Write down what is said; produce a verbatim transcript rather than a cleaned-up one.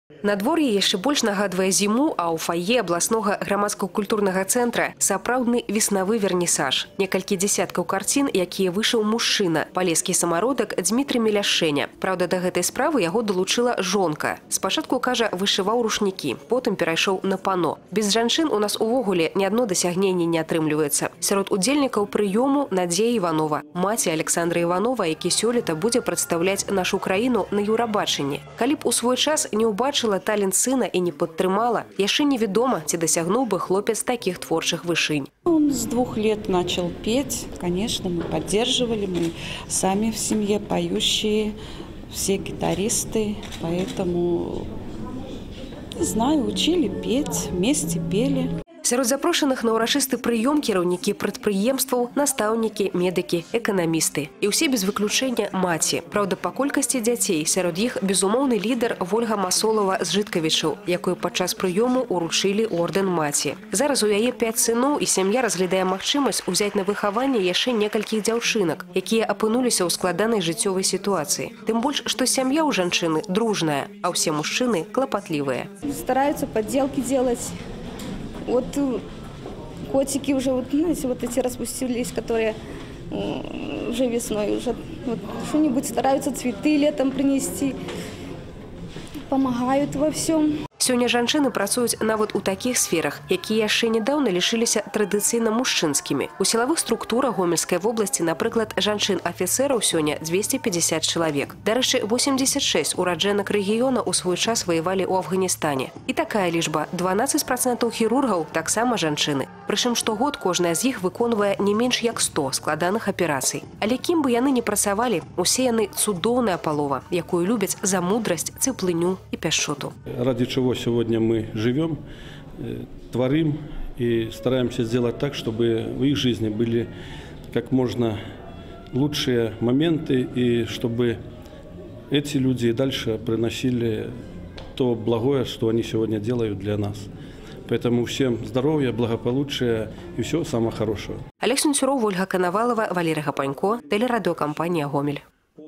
Надвор'е яшчэ больш нагадвае зіму, а ў фае абласнога грамадска-культурнага цэнтра сапраўдны веснавы вернісаж. Некалькі дзесяткаў карцін, якія вышыў мужчына, палескі самародак Дмітрый Меляшэня. Праўда, да гэтай справы яго далучыла жонка. Спачатку, кажа, вышываў рушнікі, потым перайшоў на пано. Без жанчын у нас увогуле ні адно дасягненне не атрымліваецца. Сярод удзельнікаў прыёму Надзея Іванова, маці Александра Іванова, які сёлета будзе прадстаўляць нашу краіну на Еўрабачанні. Калі б у свой час не ўбачыла талент сына и не подтрымала, яшчэ неведома, ці дасягнуў бы хлопец таких творчых вышынь. Он с двух лет начал петь. Конечно, мы поддерживали, мы сами в семье поющие, все гитаристы, поэтому, не знаю, учили петь, вместе пели. Сярод запрошаных на ўрачысты прыём кіраўнікі прадпрыемстваў, настаўнікі, медыкі, эканамісты. І ўсе без выключэння маці. Праўда, па колькасці дзяцей сярод іх безумоўны лідар Вольга Масолова з Жыткавічаў, якой падчас прыёму ўручылі ордэн маці. Зараз у яе пяць сыноў і сям'я разглядае магчымасць узяць на выхаванне яшчэ некалькіх дзяўчынак, якія апынуліся ў складанай жыццёвай сітуацыі. Тым больш, што сям'я ў жанчыны дружная, а ўсе мужчыны клапатлівыя. Стараюцца падделки делать. Вот котики уже, вот, знаете, вот эти распустились, которые уже весной уже вот, что-нибудь стараются цветы летом принести, помогают во всем. Сёння жанчыны працуюць нават у такіх сферах, якія яшчэ нядаўна лішыліся традыцыйна мужчынскімі. У сілавых структурах Гомельскай вобласці, напрыклад, жанчын-афіцэраў сёння дзвесце пятьдесят чалавек. Дарэчы, восемьдесят шесть ураджэнак рэгіёна ў свой час ваявалі ў Афганістане. І такая лічба – дванаццаць працэнтаў хірургаў таксама жанчыны. Прычым штогод кожная з іх выконвае не менш як сто складаных аперацый. Але кім бы яны не працавалі, усе яны цудоўная палова, якую любяць за мудрасць, цыплыню і пяшчоту. Ради чего сегодня мы живем, творим и стараемся сделать так, чтобы в их жизни были как можно лучшие моменты, и чтобы эти люди и дальше приносили то благое, что они сегодня делают для нас. Поэтому всем здоровья, благополучия и всего самого хорошего. Олег Сунцюров, Ольга Коновалова, Валерий Гапанько, телерадиокомпания «Гомель».